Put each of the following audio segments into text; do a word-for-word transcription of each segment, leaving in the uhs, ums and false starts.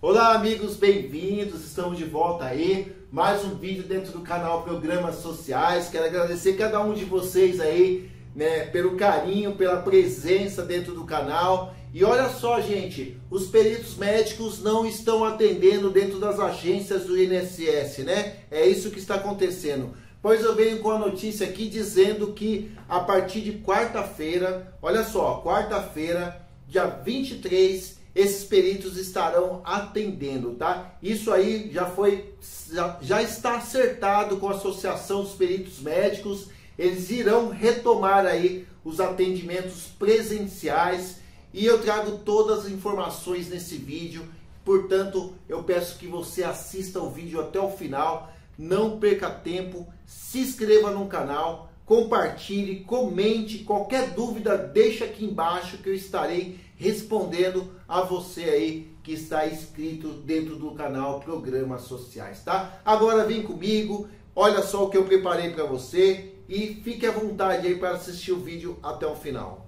Olá amigos, bem-vindos, estamos de volta aí, mais um vídeo dentro do canal Programas Sociais. Quero agradecer cada um de vocês aí, né, pelo carinho, pela presença dentro do canal. E olha só, gente, os peritos médicos não estão atendendo dentro das agências do I N S S, né? É isso que está acontecendo. Pois eu venho com a notícia aqui dizendo que a partir de quarta-feira, olha só, quarta-feira, dia vinte e três, esses peritos estarão atendendo, tá? Isso aí já foi, já, já está acertado com a Associação dos Peritos Médicos. Eles irão retomar aí os atendimentos presenciais e eu trago todas as informações nesse vídeo. Portanto, eu peço que você assista o vídeo até o final, não perca tempo, se inscreva no canal, compartilhe, comente, qualquer dúvida deixa aqui embaixo que eu estarei respondendo a você aí que está inscrito dentro do canal Programas Sociais, tá? Agora vem comigo, olha só o que eu preparei para você e fique à vontade aí para assistir o vídeo até o final.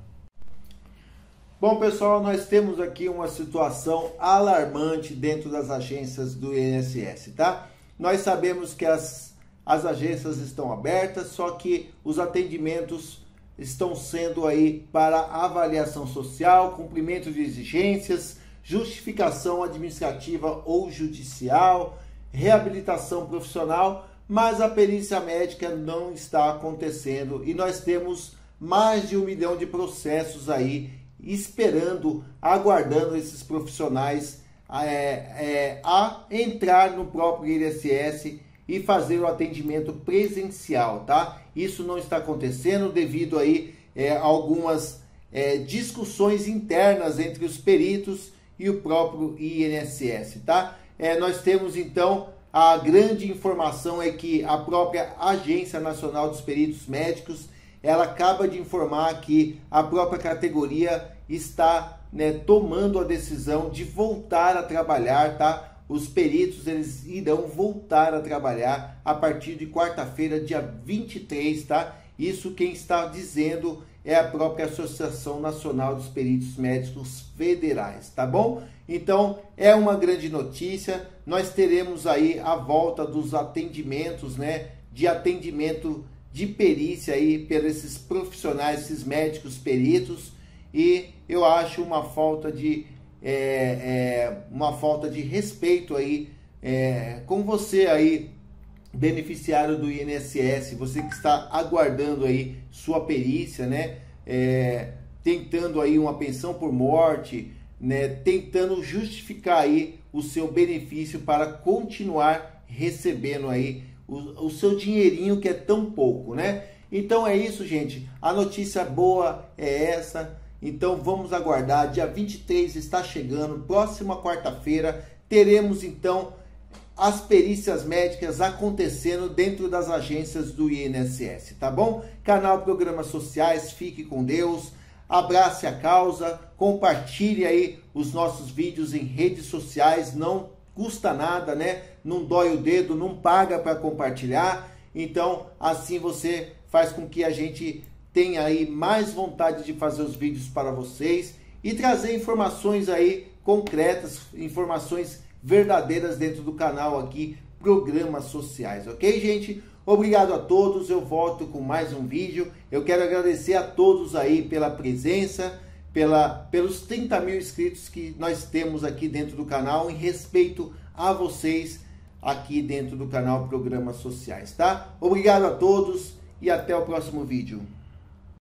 Bom pessoal, nós temos aqui uma situação alarmante dentro das agências do I N S S, tá? Nós sabemos que as, as agências estão abertas, só que os atendimentos estão sendo aí para avaliação social, cumprimento de exigências, justificação administrativa ou judicial, reabilitação profissional, mas a perícia médica não está acontecendo e nós temos mais de um milhão de processos aí esperando, aguardando esses profissionais é, é, a entrar no próprio I N S S e fazer o atendimento presencial, tá? Isso não está acontecendo devido aí é, a algumas é, discussões internas entre os peritos e o próprio I N S S, tá? É, nós temos então a grande informação é que a própria Agência Nacional dos Peritos Médicos, ela acaba de informar que a própria categoria está, né, tomando a decisão de voltar a trabalhar, tá? Os peritos eles irão voltar a trabalhar a partir de quarta-feira, dia vinte e três, tá? Isso quem está dizendo é a própria Associação Nacional dos Peritos Médicos Federais, tá bom? Então, é uma grande notícia. Nós teremos aí a volta dos atendimentos, né? De atendimento de perícia aí por esses profissionais, esses médicos peritos. E eu acho uma falta de É, é, uma falta de respeito aí é, com você aí, beneficiário do I N S S, você que está aguardando aí sua perícia, né, é, tentando aí uma pensão por morte, né, tentando justificar aí o seu benefício para continuar recebendo aí o, o seu dinheirinho que é tão pouco, né? Então é isso, gente, a notícia boa é essa. Então vamos aguardar, dia vinte e três está chegando, próxima quarta-feira teremos então as perícias médicas acontecendo dentro das agências do I N S S, tá bom? Canal Programas Sociais, fique com Deus, abrace a causa, compartilhe aí os nossos vídeos em redes sociais, não custa nada, né? Não dói o dedo, não paga para compartilhar, então assim você faz com que a gente tenha aí mais vontade de fazer os vídeos para vocês e trazer informações aí concretas, informações verdadeiras dentro do canal aqui, Programas Sociais, ok, gente? Obrigado a todos, eu volto com mais um vídeo. Eu quero agradecer a todos aí pela presença, pela, pelos trinta mil inscritos que nós temos aqui dentro do canal, em respeito a vocês aqui dentro do canal Programas Sociais, tá? Obrigado a todos e até o próximo vídeo.